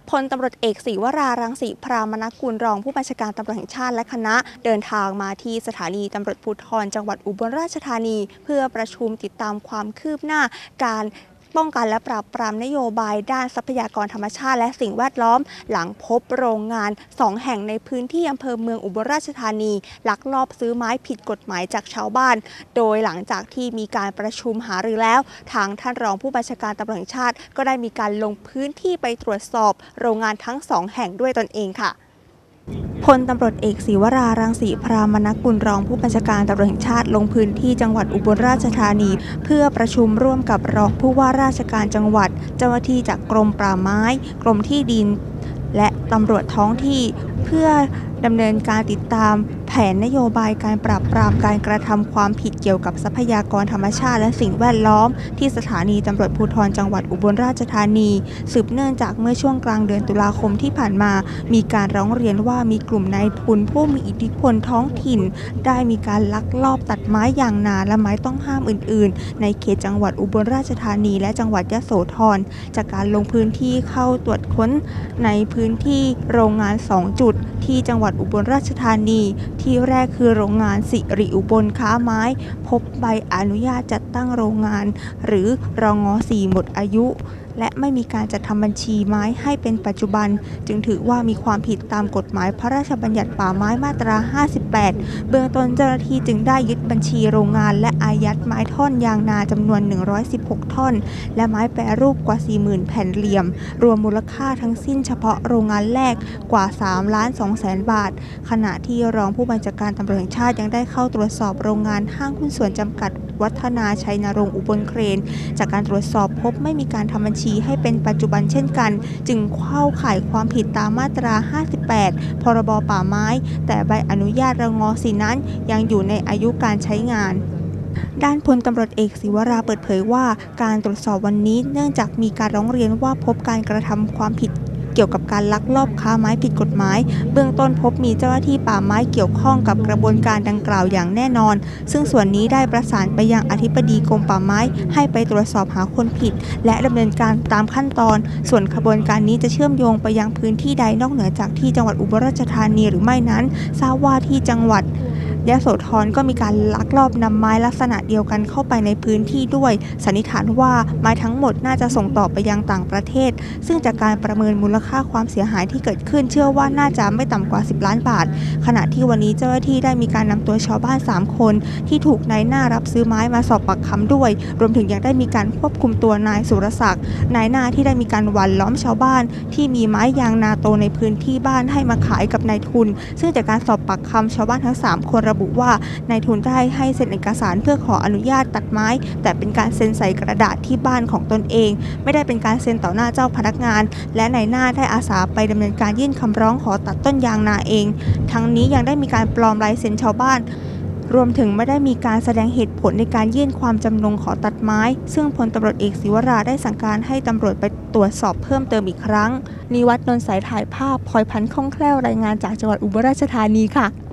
พลตำรวจเอกศรีวรารังสีพรามนกุลรองผู้บัญชาการตำรวจแห่งชาติและคณะเดินทางมาที่สถานีตำรวจภูธรจังหวัดอุบลราชธานีเพื่อประชุมติดตามความคืบหน้าการป้องกันและปราบปรามนโยบายด้านทรัพยากรธรรมชาติและสิ่งแวดล้อมหลังพบโรงงาน2แห่งในพื้นที่อำเภอเมืองอุบลราชธานีลักลอบซื้อไม้ผิดกฎหมายจากชาวบ้านโดยหลังจากที่มีการประชุมหารือแล้วทางท่านรองผู้บัญชาการตำรวจแห่งชาติก็ได้มีการลงพื้นที่ไปตรวจสอบโรงงานทั้ง2แห่งด้วยตนเองค่ะพลตำรวจเอกศรีวรารังสีพรามนกุลรองผู้บัญชาการตำรวจแห่งชาติลงพื้นที่จังหวัดอุบลราชธานีเพื่อประชุมร่วมกับรองผู้ว่าราชการจังหวัดเจ้าหน้าที่จากกรมป่าไม้กรมที่ดินและตำรวจท้องที่เพื่อดำเนินการติดตามแผนนโยบายการปราบปรามการกระทำความผิดเกี่ยวกับทรัพยากรธรรมชาติและสิ่งแวดล้อมที่สถานีตำรวจภูธรจังหวัดอุบลราชธานีสืบเนื่องจากเมื่อช่วงกลางเดือนตุลาคมที่ผ่านมามีการร้องเรียนว่ามีกลุ่มนายทุนผู้มีอิทธิพลท้องถิ่นได้มีการลักลอบตัดไม้อย่างนาและไม้ต้องห้ามอื่นๆในเขตจังหวัดอุบลราชธานีและจังหวัดยโสธรจากการลงพื้นที่เข้าตรวจค้นในพื้นที่โรงงาน2จุดที่จังหวัดอุบลราชธานีที่แรกคือโรงงานสิริอุบลค้าไม้พบใบอนุญาตจัดตั้งโรงงานหรือรง.4 หมดอายุและไม่มีการจัดทำบัญชีไม้ให้เป็นปัจจุบันจึงถือว่ามีความผิดตามกฎหมายพระราชบัญญัติป่าไม้มาตรา 58 เบื้องต้นเจ้าหน้าที่จึงได้ยึดบัญชีโรงงานและอายัดไม้ท่อนยางนาจำนวน116ท่อนและไม้แปรรูปกว่า 40,000 แผ่นเหลี่ยมรวมมูลค่าทั้งสิ้นเฉพาะโรงงานแรกกว่า 3,200,000 บาทขณะที่รองผู้บัญชาการตำรวจแห่งชาติยังได้เข้าตรวจสอบโรงงานห้างหุ้นส่วนจำกัดวัฒนาชัยนรงค์อุบลเครนจากการตรวจสอบพบไม่มีการทำบัญชีให้เป็นปัจจุบันเช่นกันจึงเข้าข่ายความผิดตามมาตรา 58 พรบป่าไม้แต่ใบอนุญาตรง.4 นั้นยังอยู่ในอายุการใช้งานด้านพลตำรวจเอกศรีวราเปิดเผยว่าการตรวจสอบวันนี้เนื่องจากมีการร้องเรียนว่าพบการกระทำความผิดเกี่ยวกับการลักลอบค้าไม้ผิดกฎหมายเบื้องต้นพบมีเจ้าหน้าที่ป่าไม้เกี่ยวข้องกับกระบวนการดังกล่าวอย่างแน่นอนซึ่งส่วนนี้ได้ประสานไปยังอธิบดีกรมป่าไม้ให้ไปตรวจสอบหาคนผิดและดำเนินการตามขั้นตอนส่วนกระบวนการนี้จะเชื่อมโยงไปยังพื้นที่ใดนอกเหนือจากที่จังหวัดอุบลราชธานีหรือไม่นั้นทราบว่าที่จังหวัดยโสธรก็มีการลักลอบนำไม้ลักษณะเดียวกันเข้าไปในพื้นที่ด้วยสันนิษฐานว่าไม้ทั้งหมดน่าจะส่งต่อไปยังต่างประเทศซึ่งจากการประเมินมูลค่าความเสียหายที่เกิดขึ้นเชื่อว่าน่าจะไม่ต่ำกว่า10 ล้านบาทขณะที่วันนี้เจ้าหน้าที่ได้มีการนำตัวชาวบ้าน3คนที่ถูกนายหน้ารับซื้อไม้มาสอบปากคำด้วยรวมถึงยังได้มีการควบคุมตัวนายสุรศักดิ์นายหน้าที่ได้มีการหว่านล้อมชาวบ้านที่มีไม้ยางนาโตในพื้นที่บ้านให้มาขายกับนายทุนซึ่งจากการสอบปากคำชาวบ้านทั้ง3คนระบุว่านายทุนได้ให้เซ็นเอกสารเพื่อขออนุญาตตัดไม้แต่เป็นการเซ็นใส่กระดาษที่บ้านของตนเองไม่ได้เป็นการเซ็นต่อหน้าเจ้าพนักงานและนายหน้าได้อาสาไปดำเนินการยื่นคำร้องขอตัดต้นยางนาเองทั้งนี้ยังได้มีการปลอมลายเซ็นชาวบ้านรวมถึงไม่ได้มีการแสดงเหตุผลในการยื่นความจำนงขอตัดไม้ซึ่งพลตำรวจเอกศรีวราได้สั่งการให้ตำรวจไปตรวจสอบเพิ่มเติมอีกครั้งนิวัฒน์ นนท์สายถ่ายภาพพลอยพันธ์คล่องแคล่วรายงานจากจังหวัดอุบลราชธานีค่ะ